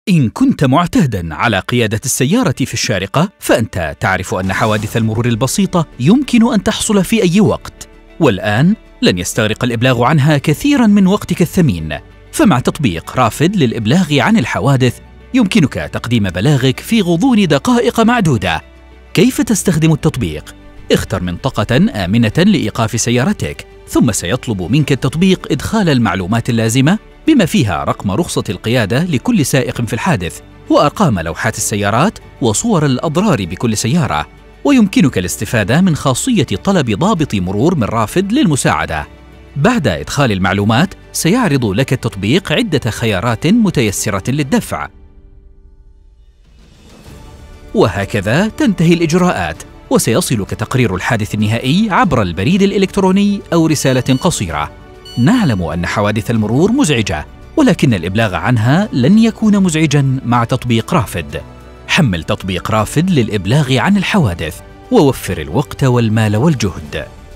إن كنت معتاداً على قيادة السيارة في الشارقة، فأنت تعرف أن حوادث المرور البسيطة يمكن أن تحصل في أي وقت، والآن لن يستغرق الإبلاغ عنها كثيراً من وقتك الثمين. فمع تطبيق رافد للإبلاغ عن الحوادث يمكنك تقديم بلاغك في غضون دقائق معدودة. كيف تستخدم التطبيق؟ اختر منطقة آمنة لإيقاف سيارتك، ثم سيطلب منك التطبيق إدخال المعلومات اللازمة بما فيها رقم رخصة القيادة لكل سائق في الحادث، وأرقام لوحات السيارات، وصور الأضرار بكل سيارة. ويمكنك الاستفادة من خاصية طلب ضابط مرور من رافد للمساعدة. بعد إدخال المعلومات سيعرض لك التطبيق عدة خيارات متيسرة للدفع، وهكذا تنتهي الإجراءات، وسيصلك تقرير الحادث النهائي عبر البريد الإلكتروني أو رسالة قصيرة. نعلم أن حوادث المرور مزعجة، ولكن الإبلاغ عنها لن يكون مزعجاً مع تطبيق رافد. حمل تطبيق رافد للإبلاغ عن الحوادث، ووفر الوقت والمال والجهد.